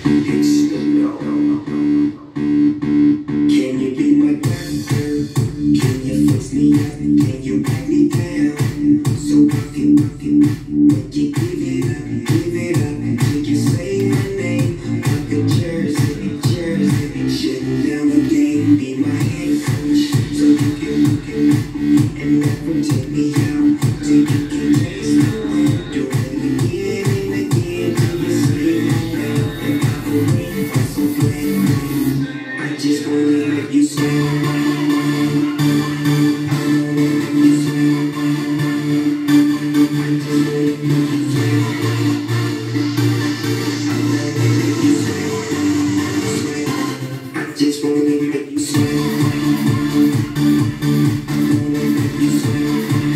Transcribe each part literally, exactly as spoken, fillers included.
Can you be my doctor? Can you fix me up? Can you back me down? So I can, I can make you give it up, give it up. Take you say my name like a jersey, jersey. Shutting down the game, be my head coach. So you can, you can, and never take me out. So you can taste the wind, do it again and again till you say my name. And I will wait for so glad. I just wanna make you smile. Just wanna make you sweat. I wanna make you sweat.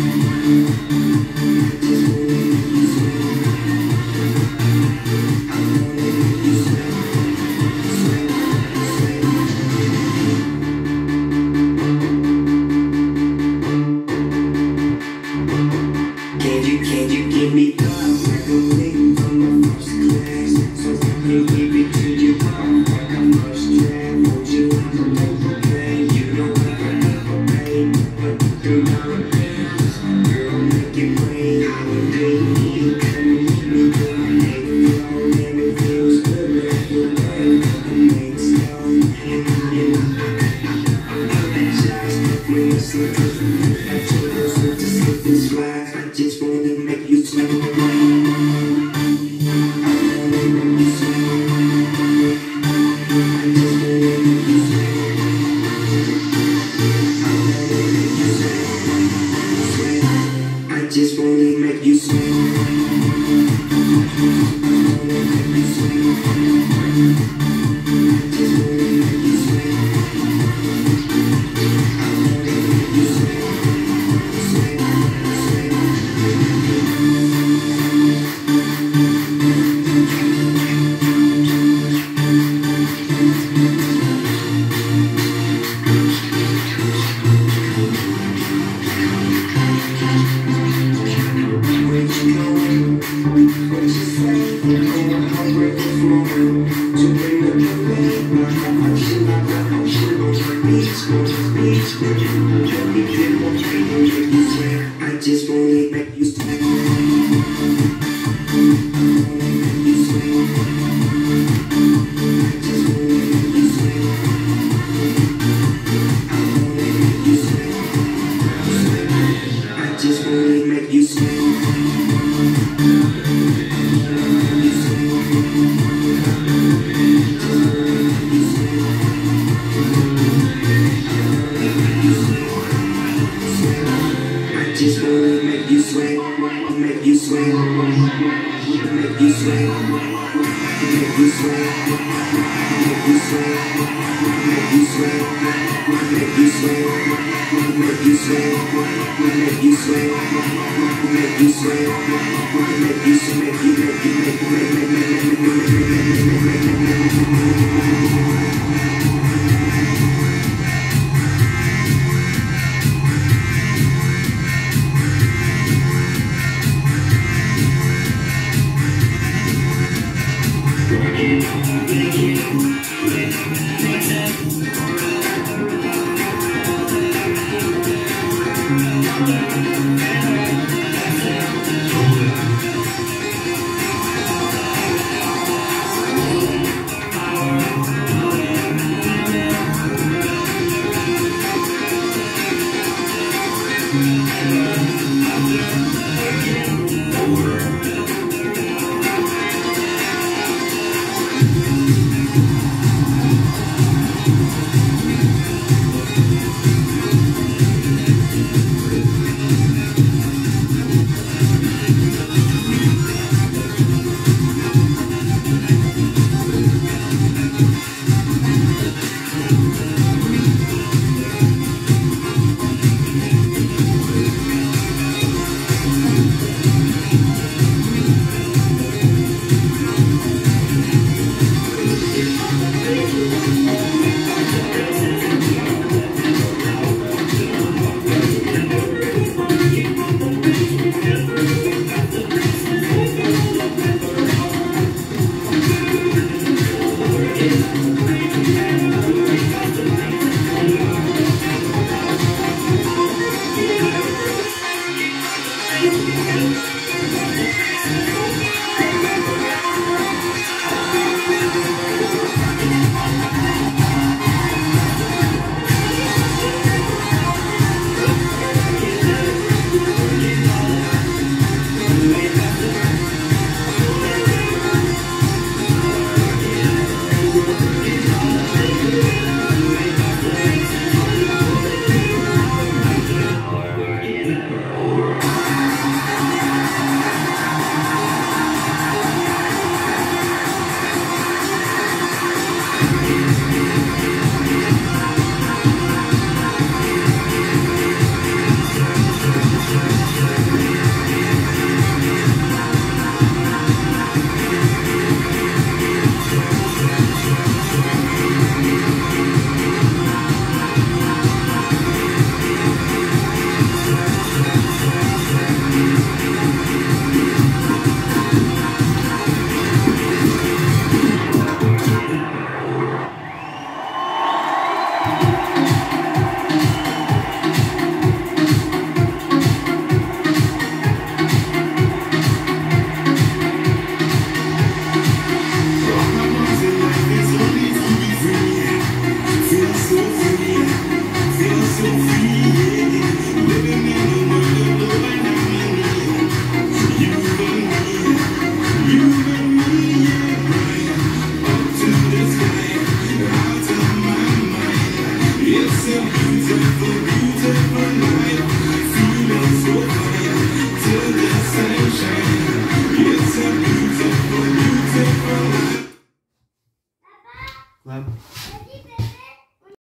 I just wanna make you sweat. I wanna make you sweat. Sweat, sweat. Can you, can you give me love like a wing from my first class? So I can give it to you all like a first draft. Hold you like a paper plane. You don't ever, ever pay. But through dollar bills, girl, make it rain. Holiday Eve, come meet me where my name flow. And it feels good every way. The main stone. And I apologize when you slip. I told you to slip and slide. I just wanna make you sweat. Just wanna make you sweat. I wanna make you sweat. I just wanna make you sweat. I wanna make you sweat. Sweat, sweat. Where you going? What you say? Going hungry for food. To bring the plane, like the ocean, like the ocean. On the beach, on the beach. Let me get more freedom, make you sweat. I just wanna make you sweat. I wanna make you sweat. I just wanna make you sweat. I wanna make you sweat. I just wanna make you sweat. Just wanna make you sweat, make you sweat, make you sweat, make you sweat, make you sweat, make you sweat, make you sweat, make you sweat, make you sweat, make you sweat, make you sweat, make you make you make you make make make Clap.